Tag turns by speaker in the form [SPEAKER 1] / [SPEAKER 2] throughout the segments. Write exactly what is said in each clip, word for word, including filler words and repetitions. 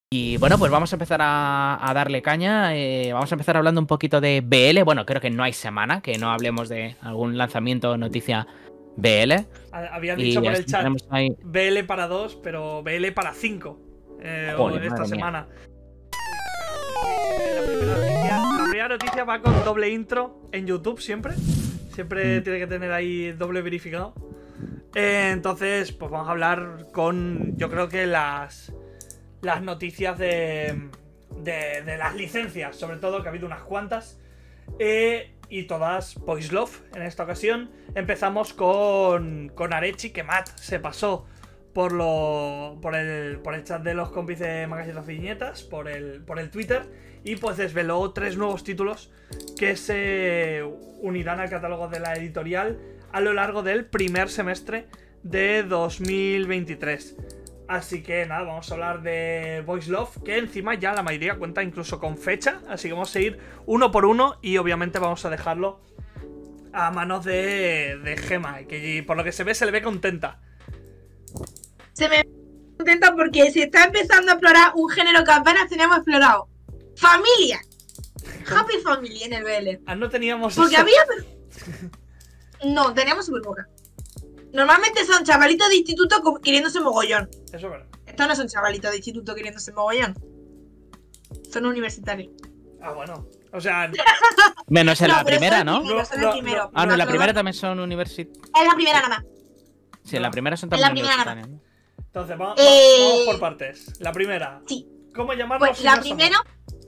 [SPEAKER 1] Y bueno, pues vamos a empezar a, a darle caña. Eh, vamos a empezar hablando un poquito de B L. Bueno, creo que no hay semana que no hablemos de algún lanzamiento o noticia B L.
[SPEAKER 2] Habían
[SPEAKER 1] Y
[SPEAKER 2] dicho por el
[SPEAKER 1] así
[SPEAKER 2] chat
[SPEAKER 1] tenemos ahí...
[SPEAKER 2] B L para dos, pero B L para cinco eh,
[SPEAKER 1] Joder,
[SPEAKER 2] esta
[SPEAKER 1] madre mía.
[SPEAKER 2] semana. La primera, noticia, la primera noticia va con doble intro en YouTube siempre. Siempre
[SPEAKER 1] Mm.
[SPEAKER 2] tiene que tener ahí doble verificado. Eh, entonces, pues vamos a hablar con, yo creo que las, las noticias de, de, de las licencias, sobre todo, que ha habido unas cuantas. Eh, y todas Boys Love en esta ocasión. Empezamos con, con Arechi, que Matt se pasó por lo por el, por el chat de los compis de Magazine de Viñetas, por el, por el Twitter, y pues desveló tres nuevos títulos que se unirán al catálogo de la editorial a lo largo del primer semestre de dos mil veintitrés. Así que nada, vamos a hablar de Boys Love, que encima ya la mayoría cuenta incluso con fecha, así que vamos a ir uno por uno y obviamente vamos a dejarlo a manos de, de Gema, que por lo que se ve, se le ve contenta.
[SPEAKER 3] Se me contenta porque se está empezando a explorar un género que apenas teníamos explorado. Familia. Happy Family en el B L.
[SPEAKER 2] Ah, no teníamos
[SPEAKER 3] Porque
[SPEAKER 2] eso.
[SPEAKER 3] había... No, teníamos súper poca. Normalmente son chavalitos de instituto queriéndose mogollón.
[SPEAKER 2] Eso es verdad.
[SPEAKER 3] Estos no son chavalitos de instituto queriéndose mogollón. Son universitarios.
[SPEAKER 2] Ah, bueno. O sea...
[SPEAKER 1] Menos en
[SPEAKER 3] No,
[SPEAKER 1] la
[SPEAKER 3] pero
[SPEAKER 1] primera,
[SPEAKER 3] son
[SPEAKER 1] ¿no?
[SPEAKER 3] el primero, son el
[SPEAKER 2] No,
[SPEAKER 3] primero.
[SPEAKER 2] no,
[SPEAKER 1] Ah, no, en la
[SPEAKER 3] Pero-
[SPEAKER 1] primera también son universitarios.
[SPEAKER 3] Es la primera nada más.
[SPEAKER 1] Sí, en la primera son
[SPEAKER 3] En la
[SPEAKER 1] también
[SPEAKER 3] primera nada
[SPEAKER 1] universitarios, ¿no?
[SPEAKER 2] Entonces, vamos,
[SPEAKER 3] Eh,
[SPEAKER 2] vamos por partes. La primera.
[SPEAKER 3] Sí.
[SPEAKER 2] ¿Cómo llamarlo?
[SPEAKER 3] Pues
[SPEAKER 2] si
[SPEAKER 3] la
[SPEAKER 2] no somos?
[SPEAKER 3] primera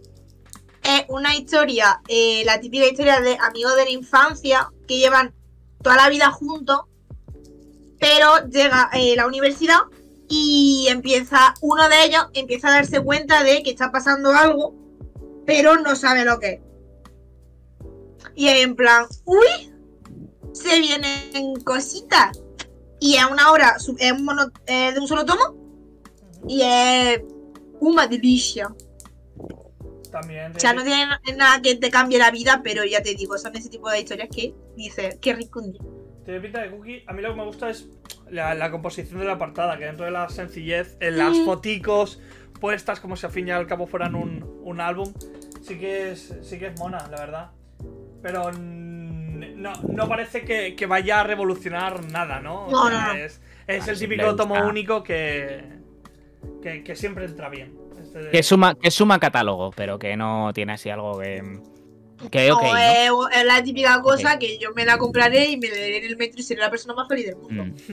[SPEAKER 3] es una historia, eh, la típica historia de amigos de la infancia que llevan toda la vida juntos, pero llega eh, la universidad y empieza, uno de ellos empieza a darse cuenta de que está pasando algo, pero no sabe lo que es. Y es en plan, uy, se vienen cositas. Y es una obra, su- es, un mono- es de un solo tomo y es una delicia.
[SPEAKER 2] También.
[SPEAKER 3] O sea, no tiene nada que te cambie la vida, pero ya te digo, son ese tipo de historias que dices, qué rico un día.
[SPEAKER 2] Tiene pinta de cookie. A mí lo que me gusta es la, la composición de la portada, que dentro de la sencillez, en las
[SPEAKER 3] Mm.
[SPEAKER 2] foticos puestas como si al fin y al cabo fueran un, un álbum, sí que es sí que es mona, la verdad. Pero mm, no, no parece que, que vaya a revolucionar nada, ¿no? O
[SPEAKER 3] No,
[SPEAKER 2] sea,
[SPEAKER 3] no, no.
[SPEAKER 2] Es, es
[SPEAKER 1] Ah,
[SPEAKER 2] el
[SPEAKER 1] sí,
[SPEAKER 2] típico
[SPEAKER 1] le
[SPEAKER 2] tomo
[SPEAKER 1] gusta.
[SPEAKER 2] único que, que, que siempre entra bien. Este de-
[SPEAKER 1] Que suma, que suma catálogo, pero que no tiene así algo que... Que ok,
[SPEAKER 3] No,
[SPEAKER 1] ¿no?
[SPEAKER 3] es, es la típica cosa
[SPEAKER 1] Ok.
[SPEAKER 3] que yo me la compraré y me leeré en el metro y seré la persona más feliz del mundo.
[SPEAKER 1] Mm.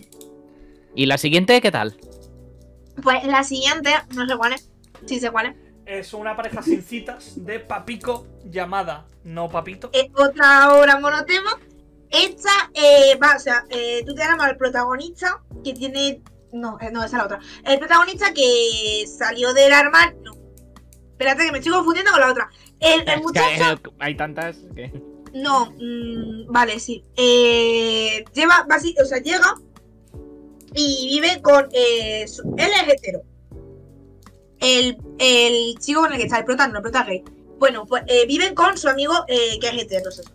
[SPEAKER 1] ¿Y la siguiente qué tal?
[SPEAKER 3] Pues la siguiente, no sé cuál es. Sí sé cuál es.
[SPEAKER 2] Es una pareja sin citas de Papico llamada No Papito.
[SPEAKER 3] Es otra obra monotema. Esta eh, va, o sea, eh, tú te llamas al protagonista que tiene. No, eh, no, esa es la otra. El protagonista que salió del armario. No. Espérate que me estoy confundiendo con la otra. El, el
[SPEAKER 1] Es que
[SPEAKER 3] muchacho.
[SPEAKER 1] hay, hay tantas que...
[SPEAKER 3] No, mm, vale, sí. Eh, lleva, basi- o sea, llega y vive con. Eh, su- él es hetero. El, el chico con el que está, el prota, no, el prota es gay. Bueno, pues eh, viven con su amigo eh, que es heterosexual.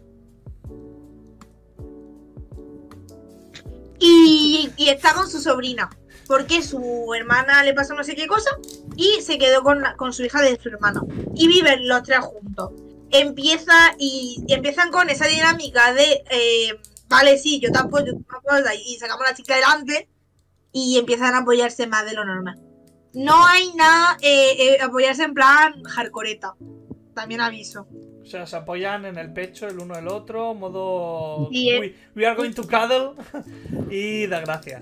[SPEAKER 3] Y, y está con su sobrina. Porque su hermana le pasó no sé qué cosa. Y se quedó con, la- con su hija de su hermano. Y viven los tres juntos. Empieza y, y empiezan con esa dinámica de eh, vale, sí, yo te apoyo, tú me apoyas, y sacamos a la chica delante. Y empiezan a apoyarse más de lo normal. No hay nada eh, eh, apoyarse en plan hardcoreta. También aviso.
[SPEAKER 2] O sea, se apoyan en el pecho el uno del otro, modo
[SPEAKER 3] Sí, eh.
[SPEAKER 2] we, we are going to cuddle y da gracias.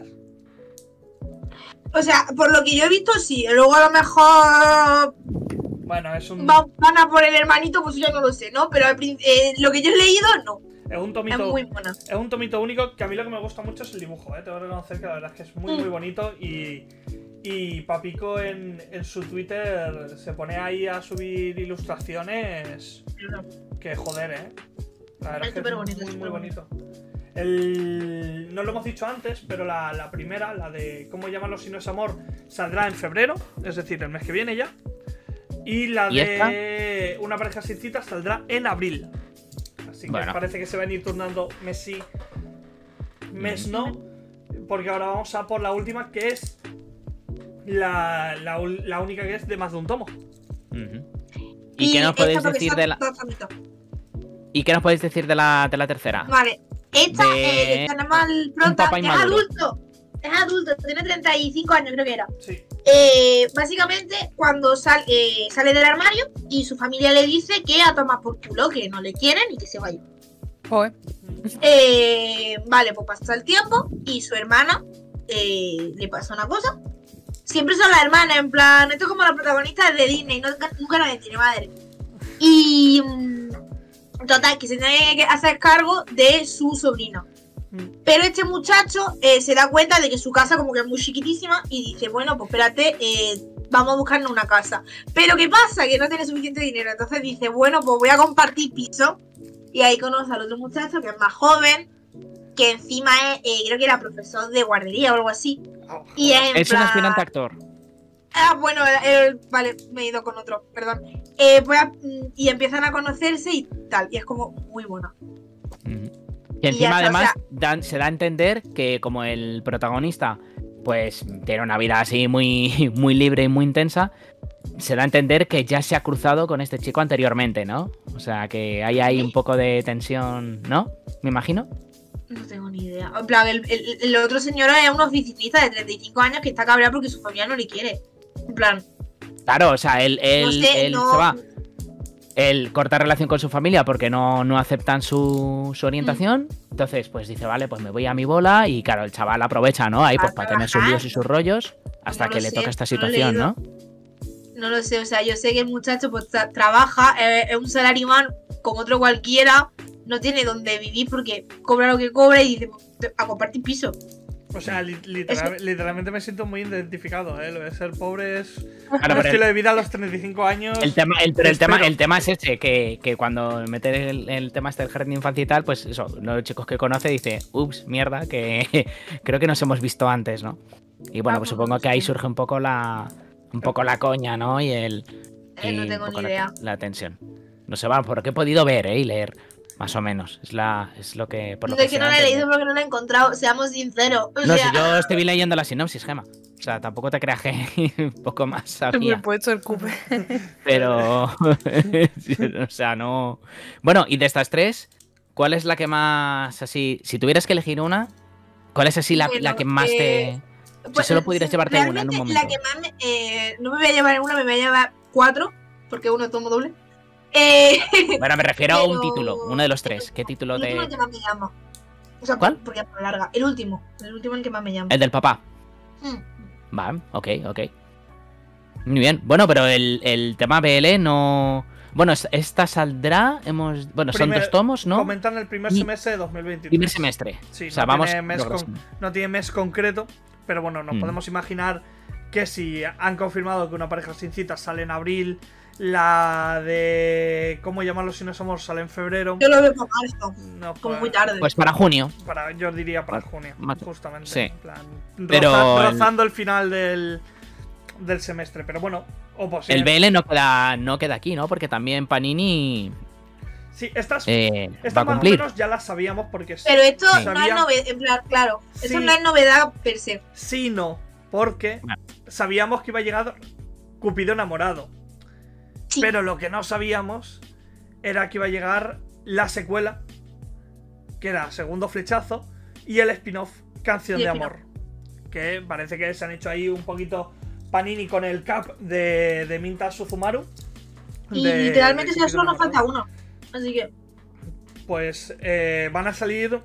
[SPEAKER 3] O sea, por lo que yo he visto, sí. Luego a lo mejor
[SPEAKER 2] Bueno, es un
[SPEAKER 3] va- van a por el hermanito, pues yo no lo sé, ¿no? Pero al prin- eh, lo que yo he leído, no.
[SPEAKER 2] es un
[SPEAKER 3] Es
[SPEAKER 2] tomito
[SPEAKER 3] muy buena.
[SPEAKER 2] es un tomito único que a mí lo que me gusta mucho es el dibujo, ¿eh? Tengo que reconocer que la verdad es que es muy
[SPEAKER 3] Mm.
[SPEAKER 2] muy bonito y y Papico en, en su Twitter se pone ahí a subir ilustraciones que joder, ¿eh? La verdad
[SPEAKER 3] Es
[SPEAKER 2] es que
[SPEAKER 3] súper
[SPEAKER 2] es
[SPEAKER 3] bonito,
[SPEAKER 2] muy
[SPEAKER 3] es
[SPEAKER 2] muy
[SPEAKER 3] súper
[SPEAKER 2] bonito. El... No lo hemos dicho antes, pero la, la primera, la de ¿Cómo llamarlo si no es amor?, saldrá en febrero, es decir, el mes que viene ya. Y la
[SPEAKER 1] ¿Y
[SPEAKER 2] de Una pareja sin citas saldrá en abril. Así que
[SPEAKER 1] Bueno.
[SPEAKER 2] parece que se van a ir turnando mes sí, mes no. Porque ahora vamos a por la última, que es la, la, la única que es de más de un tomo.
[SPEAKER 1] Uh-huh. ¿Y, ¿Y qué nos podéis decir de la...? ¿Y qué nos podéis decir de la, de la tercera?
[SPEAKER 3] Vale, esta
[SPEAKER 1] de...
[SPEAKER 3] eh, tenemos al prota, que es adulto. Es adulto, tiene treinta y cinco años, creo que era.
[SPEAKER 2] Sí.
[SPEAKER 3] Eh, básicamente, cuando sal, eh, sale del armario y su familia le dice que a tomar por culo, que no le quieren y que se vaya.
[SPEAKER 4] Joder.
[SPEAKER 3] Eh, vale, pues pasa el tiempo y su hermana eh, le pasa una cosa. Siempre son las hermanas, en plan, esto es como la protagonista de Disney, no, nunca nadie tiene madre. Y total, que se tiene que hacer cargo de su sobrino. Pero este muchacho eh, se da cuenta de que su casa como que es muy chiquitísima y dice, bueno, pues espérate, eh, vamos a buscarnos una casa. Pero ¿qué pasa? Que no tiene suficiente dinero. Entonces dice, bueno, pues voy a compartir piso. Y ahí conoce al otro muchacho que es más joven, que encima es, eh, creo que era profesor de guardería o algo así. Y es, en
[SPEAKER 1] es
[SPEAKER 3] plan...
[SPEAKER 1] un aspirante actor.
[SPEAKER 3] Ah, bueno, eh, vale, me he ido con otro, perdón. Eh, voy a, y empiezan a conocerse y tal, y es como muy bueno.
[SPEAKER 1] Mm. Y encima, y está, además, o sea, dan, se da a entender que como el protagonista pues tiene una vida así muy, muy libre y muy intensa, se da a entender que ya se ha cruzado con este chico anteriormente, ¿no? O sea, que hay ahí un poco de tensión, ¿no? Me imagino.
[SPEAKER 3] No tengo ni idea. En plan, el, el, el otro señor es un oficinista de treinta y cinco años que está cabreado porque su familia no le quiere. En plan...
[SPEAKER 1] Claro, o sea, él, él,
[SPEAKER 3] no sé,
[SPEAKER 1] él
[SPEAKER 3] no...
[SPEAKER 1] se va... Él corta relación con su familia porque no, no aceptan su, su orientación. Mm. Entonces, pues dice, vale, pues me voy a mi bola. Y claro, el chaval aprovecha, ¿no? Ahí, pues para tener sus líos y sus rollos. Hasta no que le sé, toca esta situación, ¿no?
[SPEAKER 3] No lo sé, o sea, yo sé que el muchacho pues tra trabaja, eh, es un salaryman como otro cualquiera. No tiene dónde vivir porque cobra lo que cobra y dice, a compartir piso.
[SPEAKER 2] O sea, li literal, literalmente me siento muy identificado, ¿eh? Lo de ser pobre es
[SPEAKER 1] claro,
[SPEAKER 2] un estilo el, de vida a los treinta y cinco años.
[SPEAKER 1] El tema, el, pero el tema, el tema es ese, que, que cuando meter el, el tema este del jardín de infancia y tal, pues eso, los chicos que conoce dice, ups, mierda, que creo que nos hemos visto antes, ¿no? Y bueno, pues supongo que ahí surge un poco la un poco la coña, ¿no? Y el
[SPEAKER 3] eh, no tengo ni idea.
[SPEAKER 1] La, la tensión. No sé, va, por lo que he podido ver, ¿eh? Y leer. Más o menos, es la es lo que... Por lo
[SPEAKER 3] no,
[SPEAKER 1] que
[SPEAKER 3] es que no la he leído porque no la he encontrado, seamos sinceros. O
[SPEAKER 1] no,
[SPEAKER 3] sea...
[SPEAKER 1] si yo estoy leyendo la sinopsis, Gema. O sea, tampoco te creas que un poco más sabía.
[SPEAKER 4] Me he puesto el cupe.
[SPEAKER 1] Pero... o sea, no... Bueno, y de estas tres, ¿cuál es la que más así... Si tuvieras que elegir una, ¿cuál es así la, bueno, la que más eh... te...
[SPEAKER 3] Pues,
[SPEAKER 1] si solo pudieras llevarte una en un momento.
[SPEAKER 3] La que más me, eh, no me voy a llevar una, me voy a llevar cuatro, porque uno tomo doble. Eh,
[SPEAKER 1] bueno, me refiero pero... a un título, uno de los tres. ¿Qué título
[SPEAKER 3] el
[SPEAKER 1] de...?
[SPEAKER 3] El último que más me llama. O sea,
[SPEAKER 1] ¿cuál?
[SPEAKER 3] Porque es larga. El último. El último el que más me llama.
[SPEAKER 1] El del papá.
[SPEAKER 3] Hmm.
[SPEAKER 1] Vale, ok, ok. Muy bien. Bueno, pero el, el tema B L no... Bueno, esta saldrá, hemos... Bueno, primer, son dos tomos, ¿no?
[SPEAKER 2] Comentan el primer semestre de dos mil veintitrés.
[SPEAKER 1] Primer semestre.
[SPEAKER 2] Sí,
[SPEAKER 1] o sea,
[SPEAKER 2] no,
[SPEAKER 1] vamos
[SPEAKER 2] tiene mes con, no tiene mes concreto, pero bueno, nos hmm. podemos imaginar que si han confirmado que Una pareja sin cita sale en abril... La de... ¿Cómo llamarlo si no somos? Sale en febrero.
[SPEAKER 3] Yo lo veo para marzo.
[SPEAKER 2] No,
[SPEAKER 3] como para, muy tarde.
[SPEAKER 1] Pues para junio.
[SPEAKER 2] Para, yo diría para junio, Mato. justamente.
[SPEAKER 1] Sí.
[SPEAKER 2] En plan,
[SPEAKER 1] pero
[SPEAKER 2] roza, rozando el... el final del, del semestre. Pero bueno, o posible.
[SPEAKER 1] El B L no queda, no queda aquí, ¿no? Porque también Panini...
[SPEAKER 2] Sí, estas,
[SPEAKER 1] eh,
[SPEAKER 2] estas
[SPEAKER 1] va a
[SPEAKER 2] más
[SPEAKER 1] cumplir.
[SPEAKER 2] o menos ya las sabíamos porque...
[SPEAKER 3] Pero esto
[SPEAKER 2] sí.
[SPEAKER 3] no es novedad, en plan, claro.
[SPEAKER 2] Sí.
[SPEAKER 3] Eso no es novedad per se.
[SPEAKER 2] Sí, no. Porque bueno. sabíamos que iba a llegar Cupido enamorado. Sí. Pero lo que no sabíamos era que iba a llegar la secuela, que era Segundo Flechazo, y el spin-off Canción de Amor. Que parece que se han hecho ahí un poquito Panini con el cap de, de Minta Suzumaru.
[SPEAKER 3] Y de, literalmente de ya solo nos falta uno. Así que...
[SPEAKER 2] Pues eh, van a salir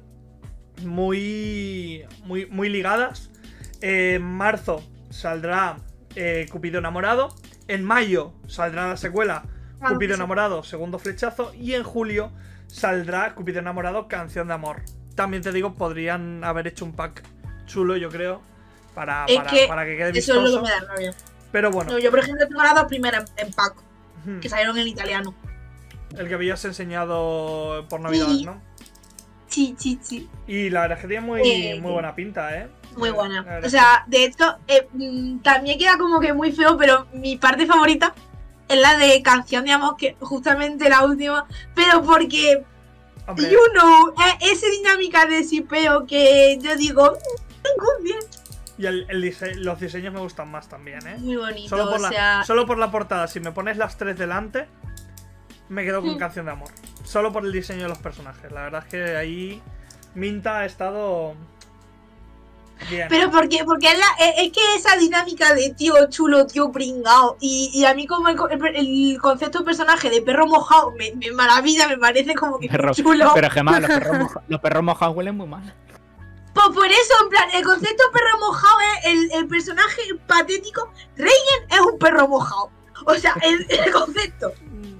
[SPEAKER 2] muy, muy, muy ligadas. Eh, en marzo saldrá eh, Cupido enamorado. En mayo saldrá la secuela ah, Cupido sí. enamorado, Segundo Flechazo. Y en julio saldrá Cupido enamorado, Canción de Amor. También te digo, podrían haber hecho un pack chulo, yo creo, para, para, que, para que quede vistoso.
[SPEAKER 3] Eso es lo que me da rabia.
[SPEAKER 2] Pero bueno.
[SPEAKER 3] No, yo, por ejemplo, tengo las dos primeras en pack, hmm. que salieron en italiano.
[SPEAKER 2] El que habías enseñado por Navidad,
[SPEAKER 3] sí.
[SPEAKER 2] ¿no?
[SPEAKER 3] Sí, sí, sí.
[SPEAKER 2] Y la verdad es que tiene muy, eh, muy buena pinta, ¿eh?
[SPEAKER 3] Muy buena. O sea, de hecho, eh, también queda como que muy feo, pero mi parte favorita es la de Canción de Amor, que justamente la última, pero porque, Hombre. you know, esa dinámica de sipeo que yo digo, angustia.
[SPEAKER 2] Y el, el dise los diseños me gustan más también, ¿eh?
[SPEAKER 3] Muy bonito,
[SPEAKER 2] Solo por,
[SPEAKER 3] o
[SPEAKER 2] la,
[SPEAKER 3] sea...
[SPEAKER 2] solo por la portada, si me pones las tres delante, me quedo con Canción de Amor. Solo por el diseño de los personajes. La verdad es que ahí Minta ha estado bien.
[SPEAKER 3] Pero porque, porque es, la, es, es que esa dinámica de tío chulo, tío pringao, y, y a mí como el, el, el concepto de personaje de perro mojado me, me maravilla, me parece como que
[SPEAKER 1] Perro,
[SPEAKER 3] chulo.
[SPEAKER 1] pero Gemma, los perros, moja, los perros mojados huelen muy mal.
[SPEAKER 3] Pues por eso, en plan, el concepto perro mojado es el, el personaje patético. Reigen es un perro mojado. O sea, el, el concepto.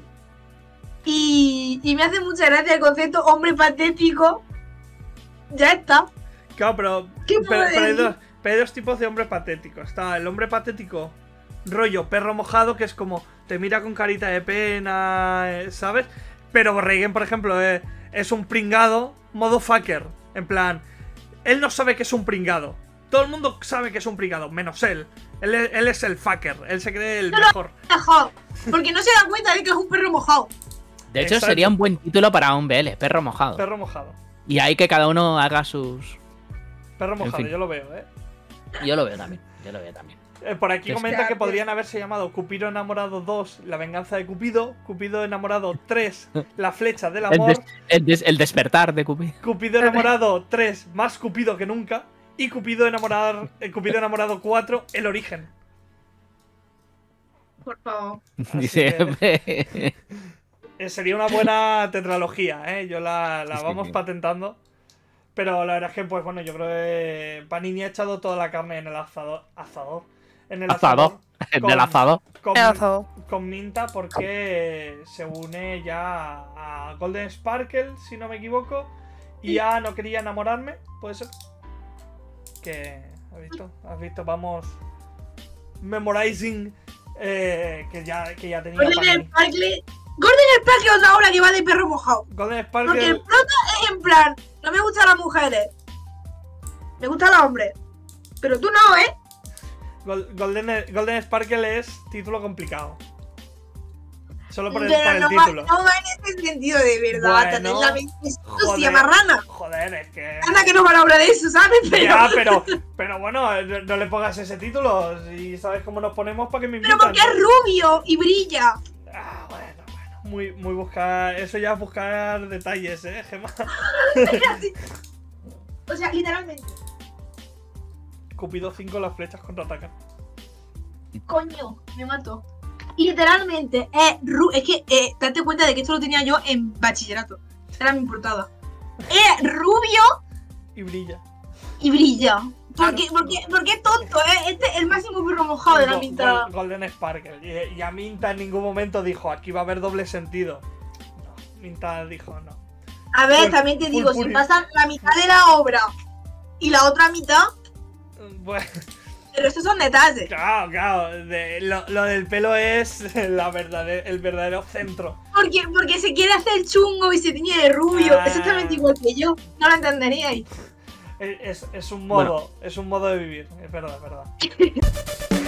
[SPEAKER 3] Y, y me hace mucha gracia el concepto hombre patético. Ya está.
[SPEAKER 2] Claro, pero,
[SPEAKER 3] ¿Qué
[SPEAKER 2] pero,
[SPEAKER 3] puedo
[SPEAKER 2] pero hay,
[SPEAKER 3] decir?
[SPEAKER 2] dos, pero hay dos tipos de hombre patético. Está el hombre patético rollo perro mojado, que es como te mira con carita de pena, eh, ¿sabes? Pero Reigen, por ejemplo, eh, es un pringado modo fucker. En plan, él no sabe que es un pringado. Todo el mundo sabe que es un pringado, menos él. Él, él es el fucker, él se cree el
[SPEAKER 3] No,
[SPEAKER 2] mejor.
[SPEAKER 3] Mojado. Porque no se da cuenta de que es un perro mojado.
[SPEAKER 1] De hecho,
[SPEAKER 2] Exacto.
[SPEAKER 1] sería un buen título para un B L, perro mojado.
[SPEAKER 2] Perro mojado.
[SPEAKER 1] Y ahí que cada uno haga sus...
[SPEAKER 2] Perro mojado,
[SPEAKER 1] fin.
[SPEAKER 2] yo lo veo, ¿eh?
[SPEAKER 1] Yo lo veo también, yo lo veo también.
[SPEAKER 2] Eh, Por aquí
[SPEAKER 1] Que
[SPEAKER 2] comenta
[SPEAKER 3] sea-
[SPEAKER 2] que podrían haberse llamado Cupido enamorado dos, la venganza de Cupido, Cupido enamorado tres, la flecha del
[SPEAKER 1] El,
[SPEAKER 2] amor,
[SPEAKER 1] des- el des- el despertar de Cupido.
[SPEAKER 2] Cupido enamorado tres, más Cupido que nunca, y Cupido enamorado, eh, Cupido enamorado cuatro, el origen.
[SPEAKER 3] Por favor.
[SPEAKER 2] Así
[SPEAKER 1] Dice...
[SPEAKER 2] Eh, sería una buena tetralogía, ¿eh? Yo la, la
[SPEAKER 1] Sí,
[SPEAKER 2] vamos
[SPEAKER 1] sí.
[SPEAKER 2] patentando. Pero la verdad es que, pues bueno, yo creo que Panini ha echado toda la carne en el asador. Asador. En el
[SPEAKER 1] Asado.
[SPEAKER 2] asador.
[SPEAKER 1] Del asado.
[SPEAKER 2] Con,
[SPEAKER 4] El asado.
[SPEAKER 2] con Minta, porque se une ya a Golden Sparkle, si no me equivoco. Y ya no quería enamorarme, puede ser. Que. ¿Has visto? ¿Has visto? Vamos. Memorizing. Eh, que ya, que ya tenía.
[SPEAKER 3] Gordon
[SPEAKER 2] Panini.
[SPEAKER 3] Sparkle. Gordon Sparkle es otra obra que va de perro mojado.
[SPEAKER 2] Golden
[SPEAKER 3] Porque el
[SPEAKER 2] Sparkle.
[SPEAKER 3] prota es en plan, no me gustan las mujeres. Me gustan los hombres. Pero tú no, ¿eh?
[SPEAKER 2] Gol- Golden, Golden Sparkle es título complicado. Solo por el,
[SPEAKER 3] Pero
[SPEAKER 2] por el
[SPEAKER 3] no, va,
[SPEAKER 2] título.
[SPEAKER 3] no va en ese sentido de verdad.
[SPEAKER 2] Bueno,
[SPEAKER 3] Tener la mente
[SPEAKER 2] joder.
[SPEAKER 3] sucia, marrana.
[SPEAKER 2] Joder, es que.
[SPEAKER 3] Anda que no van a hablar de eso, ¿sabes? Pero,
[SPEAKER 2] Ya, pero, pero bueno, no, no le pongas ese título. Si sabes cómo nos ponemos para que me
[SPEAKER 3] pero
[SPEAKER 2] invitan.
[SPEAKER 3] porque es rubio y brilla.
[SPEAKER 2] Ah, bueno, bueno. Muy, muy buscar. Eso ya es buscar detalles, eh, Gemma.
[SPEAKER 3] O sea, literalmente.
[SPEAKER 2] Cupido cinco, las flechas contraatacan.
[SPEAKER 3] Coño, me mató. Literalmente es rubio. Es que eh, date cuenta de que esto lo tenía yo en bachillerato. Era mi portada. Es rubio
[SPEAKER 2] Y brilla.
[SPEAKER 3] y brilla. Porque, porque, porque es tonto, ¿eh? Este es el máximo perro mojado de la
[SPEAKER 2] Go-
[SPEAKER 3] mitad.
[SPEAKER 2] Gol- Golden Sparkle. Y, y a Minta en ningún momento dijo, aquí va a haber doble sentido. No, Minta dijo no.
[SPEAKER 3] A ver,
[SPEAKER 2] Full-
[SPEAKER 3] también te
[SPEAKER 2] full
[SPEAKER 3] digo, si
[SPEAKER 2] puri.
[SPEAKER 3] pasan la mitad de la obra y la otra mitad,
[SPEAKER 2] Bueno,
[SPEAKER 3] pero estos son detalles.
[SPEAKER 2] claro, claro. de- lo, lo del pelo es la verdadera, el verdadero centro.
[SPEAKER 3] Porque, porque se quiere hacer chungo y se tiñe de rubio,
[SPEAKER 2] Ah.
[SPEAKER 3] exactamente igual que yo. No lo entenderíais.
[SPEAKER 2] Es, es- es un modo, es un modo de vivir. Es verdad, es verdad.